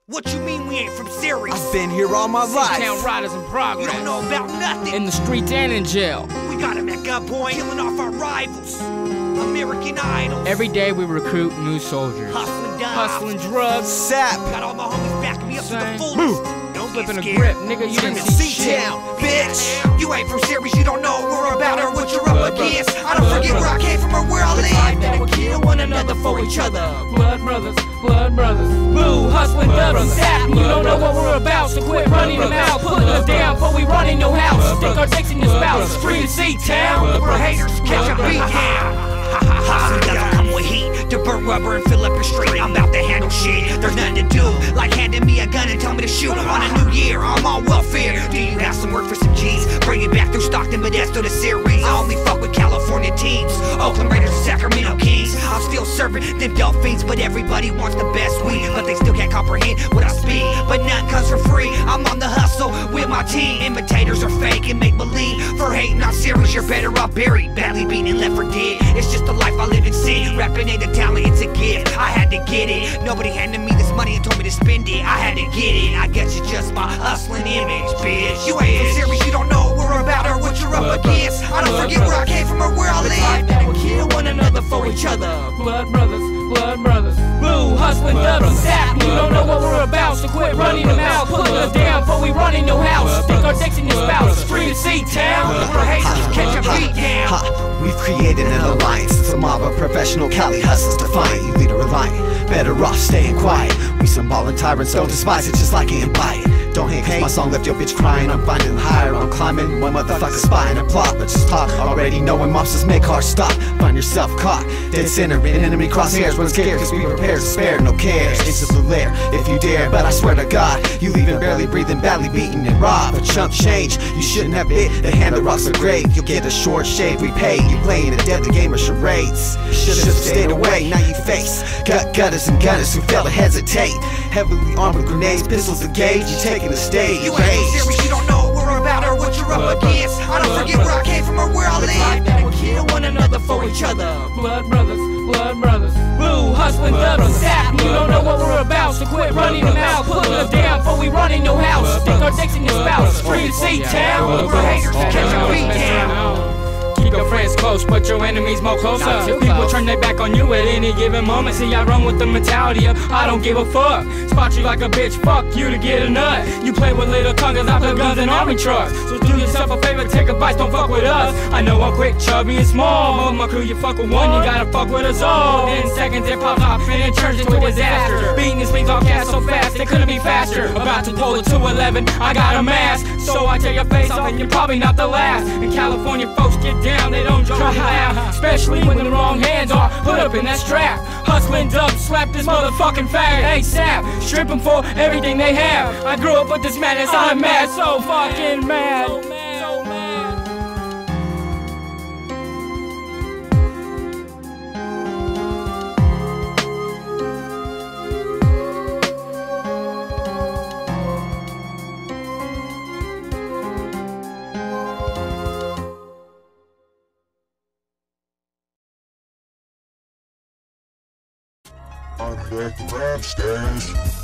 What you mean we ain't from Ceres? I've been here all my life. C-Town riders in progress. You don't know about nothing. In the streets and in jail. We got him at gunpoint, killing off our rivals. American Idols. Every day we recruit new soldiers. Hustling drugs. Sap. Got all my homies backing me up to the Same. fullest. Move. Don't Flipping get a scared. grip, nigga, you didn't see shit. C-Town, bitch. You ain't from Ceres, you don't know what we're about or what you're up against. I don't forget where I came from or where I live. That will kill one another for each other. Blood brothers, blood brothers. Boo, hustling dubs and sap. You don't know what we're about, so quit running them out. Putting us down before we run in your house. Stick our dicks in your spout. Street C-Town. We're haters, catch a beat down. Hustle doesn't come with heat to burn rubber and fill up your street. I'm about to handle shit, there's nothing to do. Like handing me a gun and tell me to shoot. On a new year, I'm on welfare. Do you have some work for some G's? Bring it back through Stockton, Modesto to Ceres. I only fuck with California teams, Oakland Raiders and Sacramento Kings. I'm still serving them dope fiends, but everybody wants the best weed. But they still can't comprehend what I speak. But none comes for free, I'm on the hustle with my team. Imitators are fake and make believe. For hating on Ceres, you're better off buried. Badly beaten and left for dead. It's just the life I live in sin. Rapping ain't a talent, it's a gift. I had to get it. Nobody handed me this money and told me to spend it. I had to get it. I guess it's just my hustling image, bitch. You ain't from Ceres, you don't know what we're about or what you're up against. I don't forget where I came from or where I live. That will kill one another for each other. Blood brothers, blood brothers. Boo, hustling dubs and sap. You don't know what we're about, so quit running them out. Putting us down before we run in your house. Stick our dicks in your spout. Street C-Town. We're haters, catch a beat down. We've created an alliance. It's a mob of professional Cali hustlers defiant. You leader reliant, better off staying quiet. We some ballin' tyrants, don't despise it, just like it and buy it. Don't hate cause my song left your bitch crying. I'm finding higher, I'm climbing. One motherfucker spying a plot, but just talk. Already knowing mobsters make cars stop. Find yourself caught, dead center in enemy crosshairs. Run scared cause we prepared to spare, no cares. Into blue lair, if you dare, but I swear to God, you leaving barely breathing, badly beaten and robbed. A chunk change, you shouldn't have bit. The hand that rocks the grave, you'll get a short shave repay. You playing a deadly game of charades. Should've stayed away, now you face gutters and gunners who fail to hesitate. Heavily armed with grenades, pistols to gauge. You taking the stage. You ain't from Ceres, you don't know what we're about or what you're up against. I don't forget where I came from or where I live. That will kill one another for each other. Blood brothers, blood brothers. Boo, hustling dubs and sap. You don't know what we're about, so quit running them out. Putting us down before we run in your house. Stick our dicks in your spout. Street C-Town. We're haters, catch a beat down. Keep your friends close, but your enemies more closer. People turn their back on you at any given moment. See, I run with the mentality of I don't give a fuck. Spot you like a bitch, fuck you to get a nut. You play with little tongues out the guns and army trucks. So do yourself a favor, take advice, don't fuck with us. I know I'm quick, chubby, and small. My crew, you fuck with one, you gotta fuck with us all. In seconds, it pops off and it turns into a disaster. Beating these things off gas so fast, they couldn't be faster. About to pull a 211, I got a mask. So I tear your face off and you're probably not the last. In California, folks get down, they don't try to laugh. Especially when the wrong hands are put up in that strap. Hustling dubs, slap this motherfucking faggot ASAP. Strip them for everything they have. I grew up with this madness, I'm mad, so fucking mad. So mad. I'm back to rap stage.